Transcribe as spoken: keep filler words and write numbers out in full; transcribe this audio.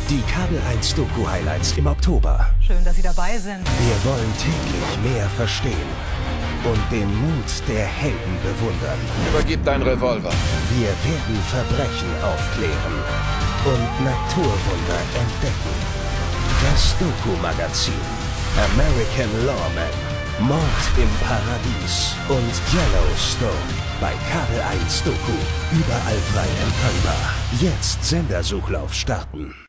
Die Kabel eins Doku-Highlights im Oktober. Schön, dass Sie dabei sind. Wir wollen täglich mehr verstehen und den Mut der Helden bewundern. Übergib deinen Revolver. Wir werden Verbrechen aufklären und Naturwunder entdecken. Das Doku-Magazin American Lawman, Mord im Paradies und Yellowstone bei Kabel eins Doku. Überall frei empfangbar. Jetzt Sendersuchlauf starten.